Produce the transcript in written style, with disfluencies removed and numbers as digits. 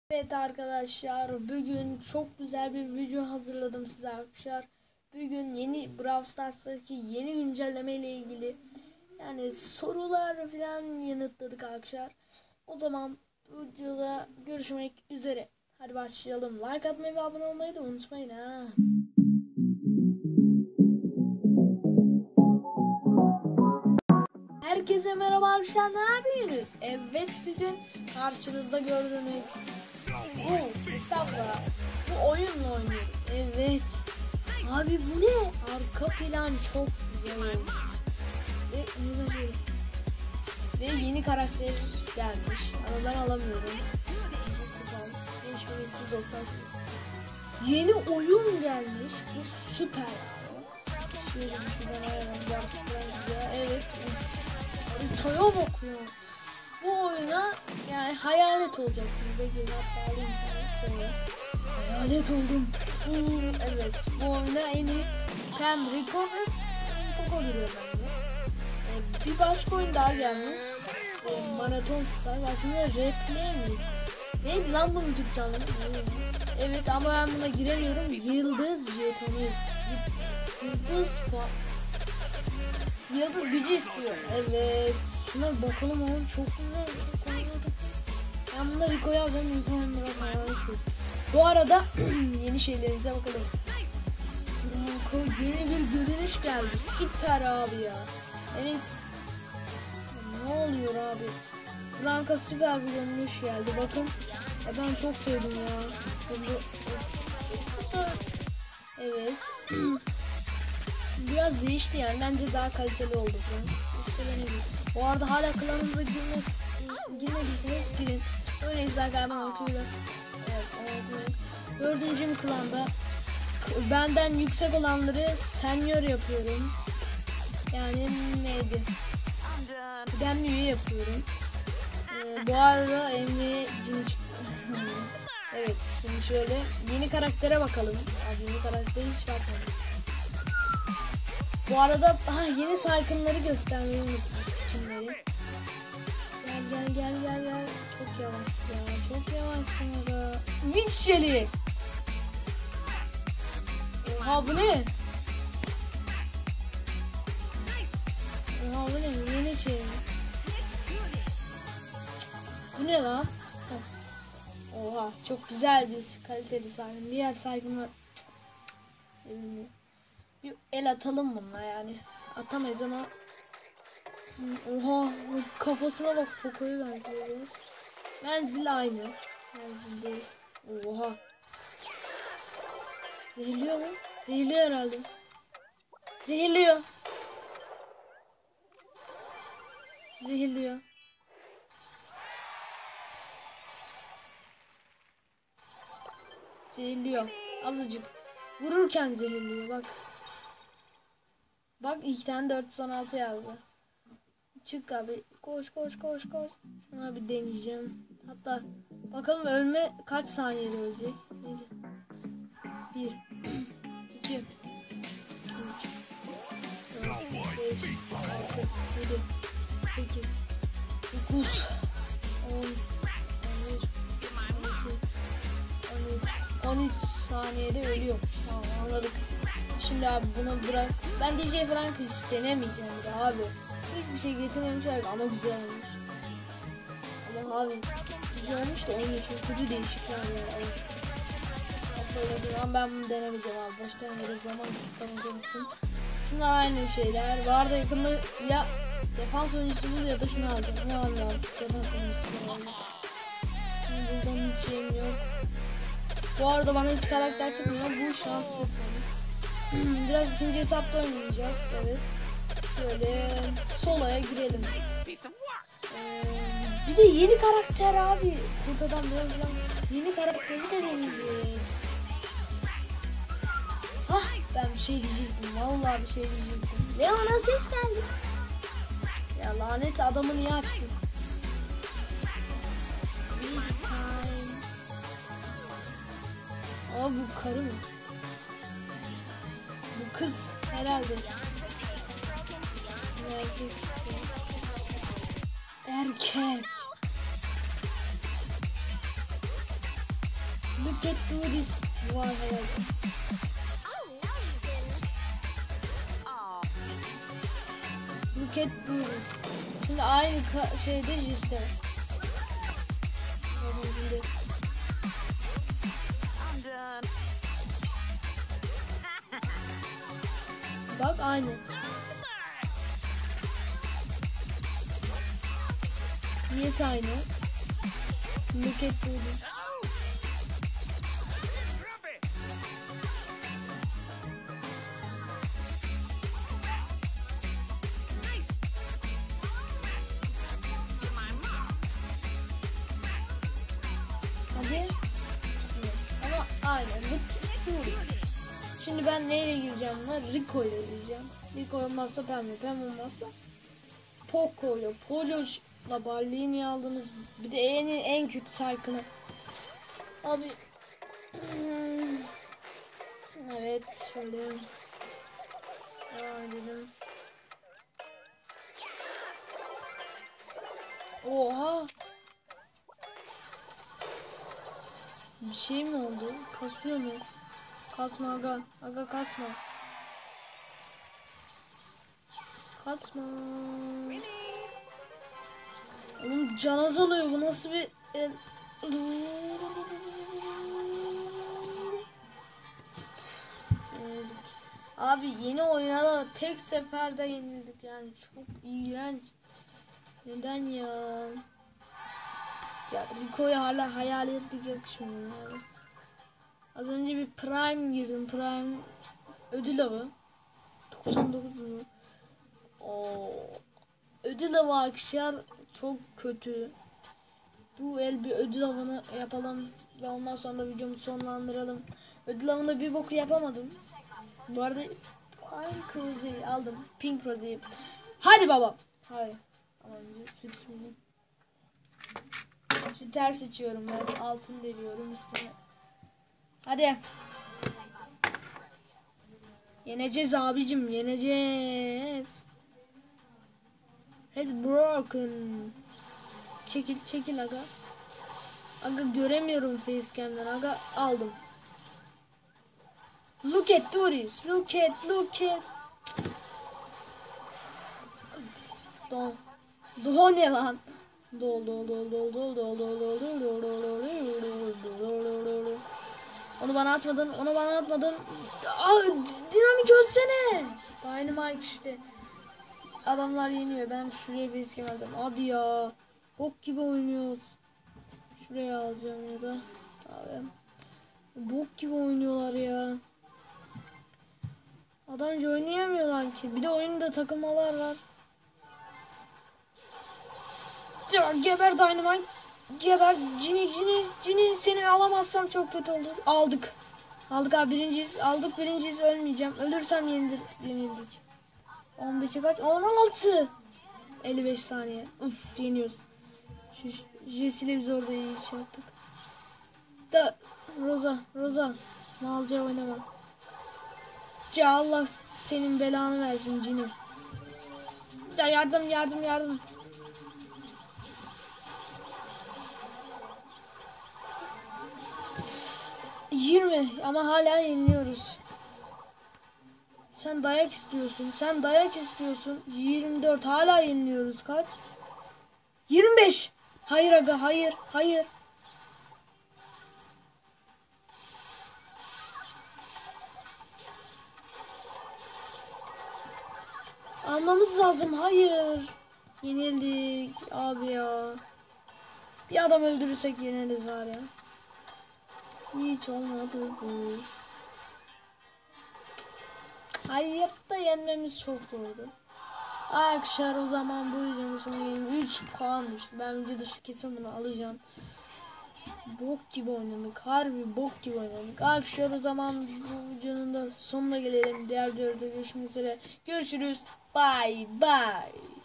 Evet arkadaşlar, bugün çok güzel bir video hazırladım size arkadaşlar. Bugün yeni Brawl Stars'taki yeni güncelleme ile ilgili yani sorular falan yanıtladık arkadaşlar. O zaman bu videoda görüşmek üzere. Hadi başlayalım. Like atmayı ve abone olmayı da unutmayın ha. Herkese merhaba arkadaşlar, ne yapıyorsunuz? Evet, bugün karşınızda gördüğünüz bu hesapla bu oyunla oynuyoruz. Evet. Abi bu ne? Arka plan çok güzel olmuş. Ve yeni karakter gelmiş. Ama ben alamıyorum. 5398. Yeni oyun gelmiş. Bu süper. Şöyle şuradan ayarlayalım. Evet. Haritaya bakıyor. Bu oyuna yani hayalet olacaksın. Belki hatta alayım sonra. Hayalet oldum. Evet. Bu oyuna en iyi hem Rico ve Coco giriyor bence. Bir başka oyun daha gelmiş. Marathon Star. Aslında replay mi? Neydi lan bunun Türkçe anlamı? Evet ama ben buna giremiyorum. Yıldız jetonu. Yıldız gücü istiyor. Evet. Şuna bakalım oğlum, çok güzel. Ben bunları Rico'ya alacağım. Rico'nun biraz hayal ediyorum. Bu arada yeni şeylerinize bakalım. Yeni bir görünüş geldi. Süper abi ya. Yani ne oluyor abi? Franka süper bir görünüş geldi. Bakın. Ben çok sevdim ya. Evet. Biraz değişti yani. Bence daha kaliteli oldu. Bu arada hala klanımıza girmediyseniz girin. Örneğin ben galiba okuyorum. Evet. Dördüncüm klanda benden yüksek olanları senior yapıyorum. Yani neydi? Kıdemli üye yapıyorum. Bu arada Emre cin çıktı. Evet, şimdi şöyle yeni karaktere bakalım. Abi yeni karaktere hiç bakmadım. Bu arada yeni saykınları göstermeyi unuttum, skinleri. Gel. Çok yavaş ya. Çok yavaşsın orada. Witcheli. Oha bu ne? Oha bu ne? Yeni şey. Bu ne lan? Oha çok güzel bir kaliteli saygın. Diğer saygınlar sevimli. Bir el atalım bununla yani. Atamayız ama. Oha kafasına bak, Poco'ya benziyor biraz. Menzil aynı. Menzil değil. Oha. Zehirliyor mu? Zehirliyor herhalde. Zehirliyor. Zehirliyor. Azıcık. Vururken zehirliyor bak. Bak 2 tane 416 yazdı. Çık abi. Koş. Şuna bir deneyeceğim. Hatta bakalım ölme kaç saniyede ölecek. 1 2 3 4 5 6 7 8 9 10 13 saniyede ölüyormuş. Tamam, anladık. Şimdi abi bunu bırak. Ben DJ Frank hiç denemeyeceğim de abi. Hiçbir şey getirmemiş abi ama güzel olmuş. Ama abi güzel olmuş da oyunu çok kötü değişikler yani. Ama ben bunu denemeyeceğim abi. Boştan yere zaman kısıtlamayacağım. Şunlar aynı şeyler. Bu arada yakında ya defans oyuncusu bul ya da şunu alacağım. Ne alayım abi? Defans oyuncusu alacağım. Buradan hiç şeyim yok. Bu arada bana hiç karakter çıkmıyor. Bu şanssız. Biraz ikinci hesapta oynayacağız. Evet. Şöyle solaya girelim. Bir de yeni karakter abi. Buradan biraz yeni karakteri de deneyeceğiz. Ben bir şey diyecektim. Vallahi bir şey diyecektim. Leon'a ses geldi. Ya lanet adamı niye açtın? Aa bu karı mı? Bu kız herhalde. Erkek. Look at do this. Var herhalde. Look at do this. Şimdi aynı şeyde işte. Bak aynı. Niyesi aynı? Look at do this. Hadi. Ama aynen. Look at do this. Şimdi ben neyle gireceğim buna? Rico ile gireceğim. Rico olmazsa pembe, pembe olmazsa Poco ile. Polo'la Barley'i niye aldınız? Bir de en kötü sarkını. Abi. Evet şöyle. Devam edelim. Oha. Bir şey mi oldu? Kasıyor mu? Kasma aga. Aga kasma. Kasma. Oğlum can azalıyor. Bu nasıl bir... Abi yeni oyuna tek seferde yenildik yani. Çok iğrenç. Neden ya? Ya Rico'ya hala hayal ettik, yakışmıyor yani. Az önce bir Prime girdim. Prime ödül avı. 99 mu? Oo. Ödül avı arkadaşlar çok kötü. Bu el bir ödül avını yapalım ve ondan sonra da videomu sonlandıralım. Ödül avında bir boku yapamadım. Bu arada Pink Rose'yi aldım. Pink Rose'yi. Hadi baba. Hayır. Ama önce süt içmedim. Süter seçiyorum ben. Altın deliyorum üstüne. Hadi. Yeneceğiz abicim. Yeneceğiz. Has broken. Çekil aga. Aga göremiyorum facecam'den. Aga aldım. Look at this. Look at. Do ne lan? Dol. Onu bana atmadın. Aa, dinamik ölsene. Dynamite işte. Adamlar yeniyor. Ben şuraya bir iskem aldım. Abi ya. Bok gibi oynuyoruz. Şuraya alacağım ya da. Abi. Bok gibi oynuyorlar ya. Adamca oynayamıyorlar ki. Bir de oyunda takılmalar var. Ya, geber Dynamite. Geber Cini seni alamazsam çok kötü olur. Aldık abi birinciyiz ölmeyeceğim. Ölürsem yenildik. 15'e kaç? 16. 55 saniye. Uf yeniyoruz. Şu Jesse ile biz orada iyi iş yaptık. Da Rosa. Malca oynama. Ya Allah senin belanı versin Cini. Ya yardım. 20 ama hala yeniliyoruz. Sen dayak istiyorsun. 24 hala yeniliyoruz. Kaç? 25. Hayır aga, hayır. Almamız lazım. Hayır. Yenildik abi ya. Bir adam öldürürsek yeneriz var ya. Hiç olmadı bu. Hayatta yenmemiz çok zordu. Arkadaşlar o zaman bu videonun sonuna 3 puan düştü. Ben video dışı kesin bunu alacağım. Bok gibi oynadık. Harbi bok gibi oynadık. Arkadaşlar o zaman bu videonun da sonuna gelelim. Diğer videoda görüşmek üzere. Görüşürüz. Bye.